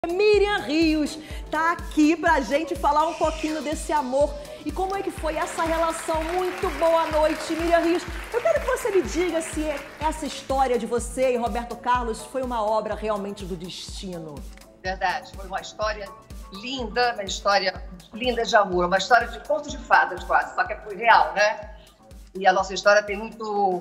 Miriam Rios tá aqui pra gente falar um pouquinho desse amor e como é que foi essa relação. Muito boa noite, Miriam Rios. Eu quero que você me diga se essa história de você e Roberto Carlos foi uma obra realmente do destino. Verdade, foi uma história linda de amor, uma história de conto de fadas quase, só que foi real, né? E a nossa história tem muito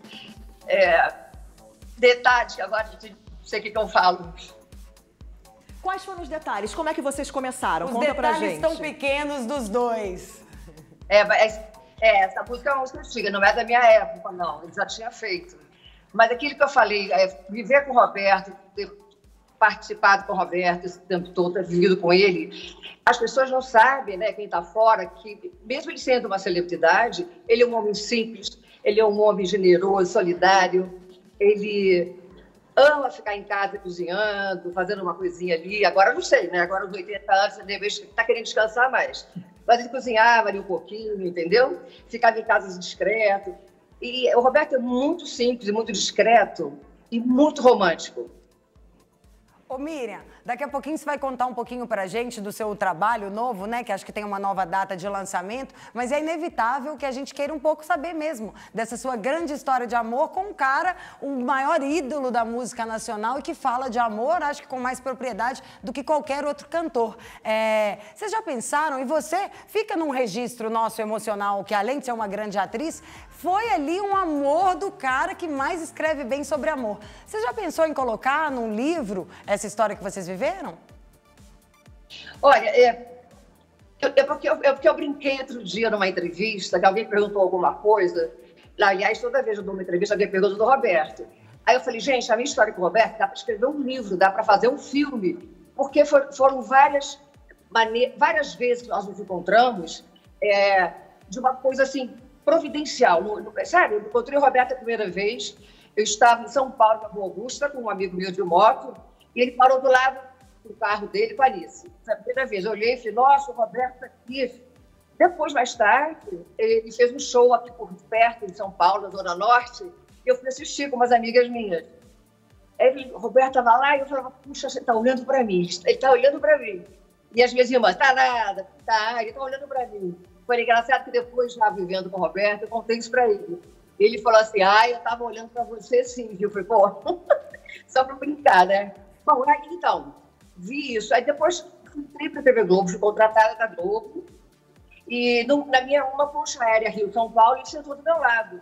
detalhes que agora não sei o que eu falo. Quais foram os detalhes? Como é que vocês começaram? Conta pra gente. Os detalhes tão pequenos dos dois. Essa música é uma música antiga, não é da minha época, não. Ele já tinha feito. Mas aquilo que eu falei, viver com o Roberto, ter participado com o Roberto esse tempo todo, ter vivido com ele, as pessoas não sabem, né, quem está fora, que mesmo ele sendo uma celebridade, ele é um homem simples, ele é um homem generoso, solidário, ele ama ficar em casa cozinhando, fazendo uma coisinha ali. Agora não sei, né? Agora, aos 80 anos, ele está querendo descansar mais. Mas ele cozinhava ali um pouquinho, entendeu? Ficava em casa discreto. E o Roberto é muito simples, muito discreto e muito romântico. Ô Miriam, daqui a pouquinho você vai contar um pouquinho pra gente do seu trabalho novo, né? Que acho que tem uma nova data de lançamento, mas é inevitável que a gente queira um pouco saber mesmo dessa sua grande história de amor com um cara, o maior ídolo da música nacional e que fala de amor, acho que com mais propriedade do que qualquer outro cantor. Vocês já pensaram, e você fica num registro nosso emocional, que além de ser uma grande atriz, foi ali um amor do cara que mais escreve bem sobre amor. Você já pensou em colocar num livro essa história que vocês viveram? Olha, porque eu brinquei outro dia numa entrevista, que alguém perguntou alguma coisa. Aliás, toda vez que eu dou uma entrevista, alguém pergunta do Roberto. Aí eu falei, gente, a minha história com o Roberto dá para escrever um livro, dá para fazer um filme, porque foram várias vezes que nós nos encontramos de uma coisa assim, providencial. Sabe, eu encontrei o Roberto a primeira vez, eu estava em São Paulo, na Rua Augusta, com um amigo meu de moto, e ele parou do lado do carro dele com a Alice. Foi a primeira vez. Eu olhei e falei, nossa, o Roberto está aqui. Depois, mais tarde, ele fez um show aqui por perto, em São Paulo, na Zona Norte, e eu fui assistir com umas amigas minhas. O Roberto estava lá e eu falava, puxa, você está olhando para mim. Ele está olhando para mim. E as minhas irmãs, tá nada, tá, ele está olhando para mim. Foi engraçado que depois, já vivendo com o Roberto, eu contei isso para ele. Ele falou assim, eu estava olhando para você sim, viu? Eu falei, pô, só para brincar, né? Bom, aí então, vi isso. Aí depois fui para a TV Globo, fui contratada da Globo. E na minha uma ponte aérea Rio-São Paulo, ele sentou do meu lado.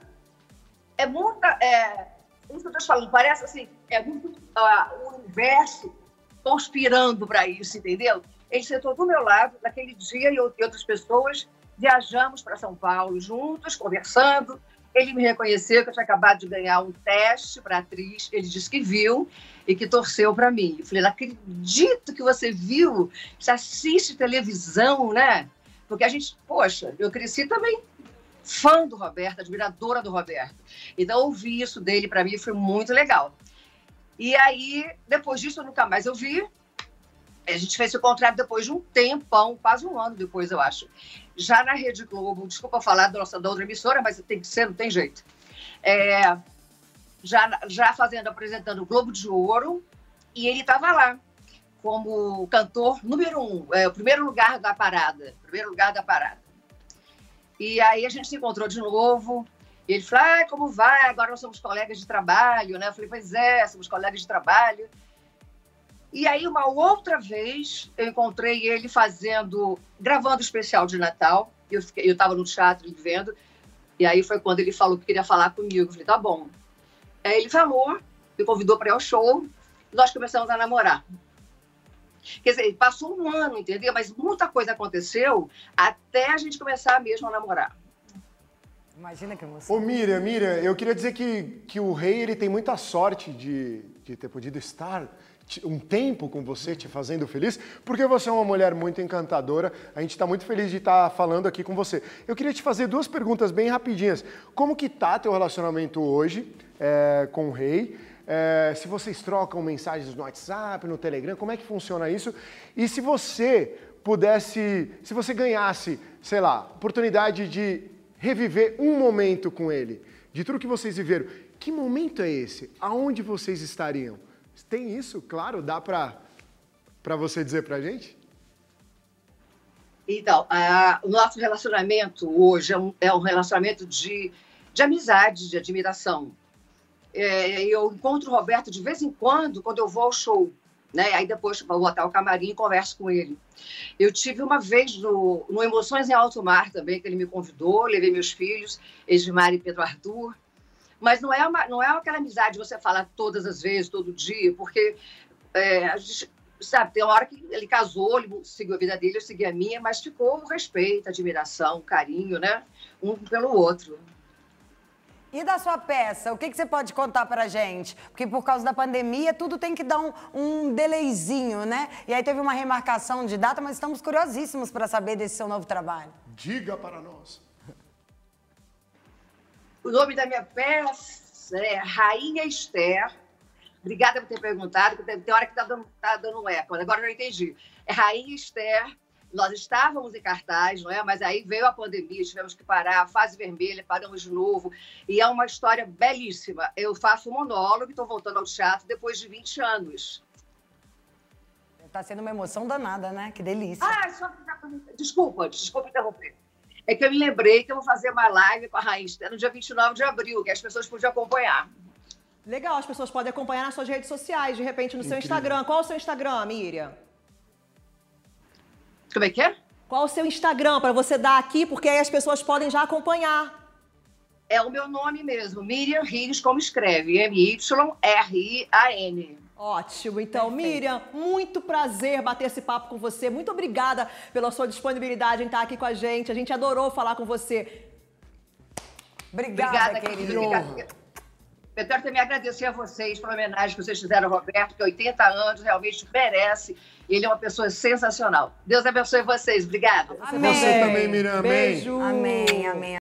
Isso que eu estou te falando, parece assim, muito o universo conspirando para isso, entendeu? Ele sentou do meu lado, naquele dia, e outras pessoas viajamos para São Paulo juntos, conversando. Ele me reconheceu que eu tinha acabado de ganhar um teste para atriz. Ele disse que viu e que torceu para mim. Eu falei, não acredito que você viu. Você assiste televisão, né? Porque a gente, poxa, eu cresci também fã do Roberto, admiradora do Roberto. Então, ouvir isso dele para mim foi muito legal. E aí, depois disso, eu nunca mais ouvi. A gente fez o contrato depois de um tempão, quase um ano depois, eu acho. Já na Rede Globo, desculpa falar da outra emissora, mas tem que ser, não tem jeito. Já apresentando o Globo de Ouro, e ele estava lá, como cantor número 1, o primeiro lugar da parada. E aí a gente se encontrou de novo, e ele falou, como vai? Agora nós somos colegas de trabalho, né? Eu falei, pois é, somos colegas de trabalho. E aí, uma outra vez, eu encontrei ele gravando o especial de Natal. Eu estava no teatro vendo. E aí foi quando ele falou que queria falar comigo. Eu falei, tá bom. Aí ele falou, me convidou para ir ao show. Nós começamos a namorar. Quer dizer, passou um ano, entendeu? Mas muita coisa aconteceu até a gente começar mesmo a namorar. Imagina que emoção. Ô Miriam, eu queria dizer que o Rei ele tem muita sorte de ter podido estar um tempo com você, te fazendo feliz, porque você é uma mulher muito encantadora. A gente está muito feliz de estar falando aqui com você. Eu queria te fazer duas perguntas bem rapidinhas. Como que tá teu relacionamento hoje com o Rei? Se vocês trocam mensagens no WhatsApp, no Telegram, como é que funciona isso? E se você ganhasse, sei lá, oportunidade de reviver um momento com ele, de tudo que vocês viveram, que momento é esse? Aonde vocês estariam? Tem isso? Claro, dá pra para você dizer pra gente? Então, o nosso relacionamento hoje é um relacionamento de amizade, de admiração. Eu encontro o Roberto de vez em quando eu vou ao show, né? Aí depois vou até o camarim e converso com ele. Eu tive uma vez no Emoções em Alto Mar também, que ele me convidou, levei meus filhos, Edmar e Pedro Arthur. Mas não é aquela amizade que você fala todas as vezes, todo dia, porque a gente, sabe, tem uma hora que ele casou, ele seguiu a vida dele, eu segui a minha, mas ficou o respeito, a admiração, o carinho, né? Um pelo outro. E da sua peça, o que você pode contar pra gente? Porque por causa da pandemia, tudo tem que dar um delayzinho, né? E aí teve uma remarcação de data, mas estamos curiosíssimos para saber desse seu novo trabalho. Diga para nós. O nome da minha peça é Rainha Esther. Obrigada por ter perguntado, porque tem hora que tá dando um eco, agora eu já entendi. É Rainha Esther. Nós estávamos em cartaz, não é? Mas aí veio a pandemia, tivemos que parar, a fase vermelha, paramos de novo. E é uma história belíssima. Eu faço um monólogo, estou voltando ao teatro depois de 20 anos. Tá sendo uma emoção danada, né? Que delícia. Desculpa interromper. É que eu me lembrei que eu vou fazer uma live com a Rainha Esther no dia 29 de abril, que as pessoas podiam acompanhar. Legal, as pessoas podem acompanhar nas suas redes sociais, de repente no seu Instagram. Qual é o seu Instagram, Miriam? Como é que é? Qual o seu Instagram para você dar aqui, porque aí as pessoas podem já acompanhar. É o meu nome mesmo, Miriam Rios, como escreve, M-Y-R-I-A-N. Ótimo. Então, Miriam, muito prazer bater esse papo com você. Muito obrigada pela sua disponibilidade em estar aqui com a gente. A gente adorou falar com você. Obrigada, querida. Eu quero também agradecer a vocês pela homenagem que vocês fizeram ao Roberto, que 80 anos realmente merece. Ele é uma pessoa sensacional. Deus abençoe vocês. Obrigada. Amém. Você também, Miriam. Amém. Beijo. Amém, amém.